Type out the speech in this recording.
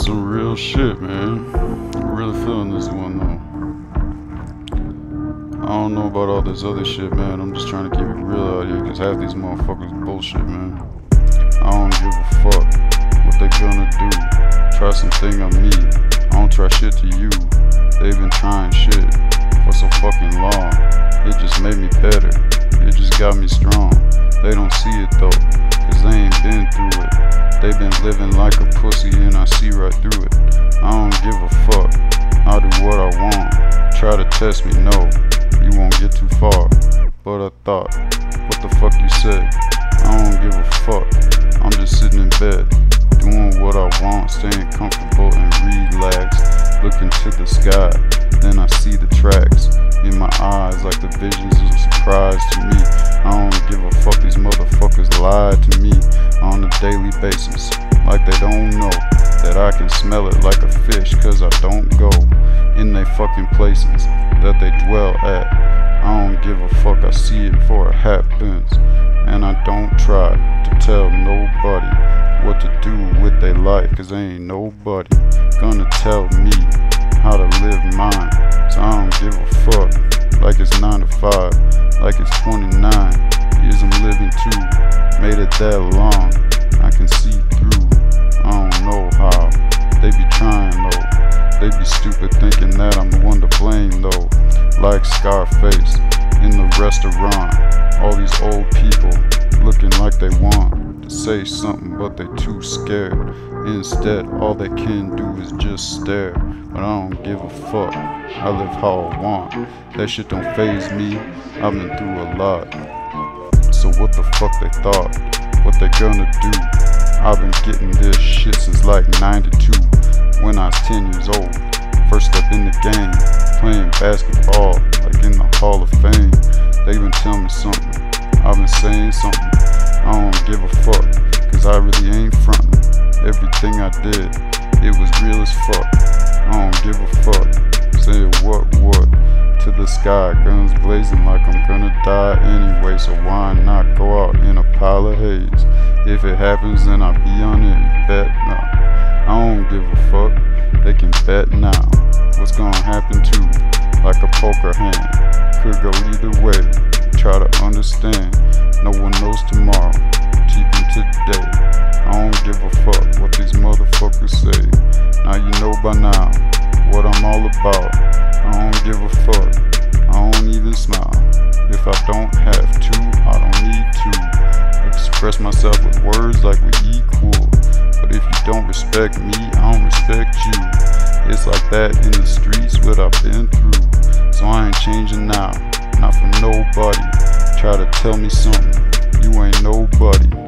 some real shit, man. I'm really feeling this one though. I don't know about all this other shit, man. I'm just trying to keep it real out here, cause half these motherfuckers bullshit, man. I don't give a fuck what they gonna do. Try something on me, I don't try shit to you. They've been trying shit for so fucking long. It just made me better, it just got me strong. They don't see it though, cause they ain't been through it. They've been living like a pussy and I see right through it. I don't give a fuck, I'll do what I want. Try to test me, no, you won't get too far. But I thought, what the fuck you said? I don't give a fuck, I'm just sitting in bed, doing what I want, staying comfortable and relaxed. Looking to the sky, then I see the tracks in my eyes like the visions of a surprise to me. I don't give a fuck, these motherfuckers lie to me on a daily basis, like they don't know that I can smell it like a fish, cause I don't go in they fucking places that they dwell at. I don't give a fuck, I see it before it happens, and I don't try to tell nobody what to do with their life, cause ain't nobody gonna tell me how to live mine. So I don't give a fuck, like it's 9 to 5, like it's 29 years I'm living too. Made it that long, I can see through. I don't know how, they be trying though. They be stupid thinking that I'm the one to blame though. Like Scarface in the restaurant, all these old people looking like they want to say something but they too scared. Instead all they can do is just stare. But I don't give a fuck, I live how I want. That shit don't faze me, I've been through a lot. So what the fuck they thought, what they gonna do? I've been getting this shit since like 92, when I was 10 years old. First step in the game, playing basketball like in the Hall of Fame. They been telling me something, I've been saying something. I don't give a fuck, cause I really ain't frontin'. Everything I did, it was real as fuck. I don't give a fuck, saying what to the sky, guns blazing like I'm gonna die anyway. So why not go out in a pile of haze? If it happens then I'll be on it, you bet nah. I don't give a fuck, they can bet now. What's gonna happen too, like a poker hand, could go either way. Try to understand, no one knows tomorrow, keeping today. I don't give a fuck what these motherfuckers say. Now you know by now what I'm all about. I don't give a fuck, I don't even smile. If I don't have to, I don't need to express myself with words like we equal. But if you don't respect me, I don't respect you. It's like that in the streets, what I've been through. So I ain't changing now, not for nobody. Try to tell me something, you ain't nobody.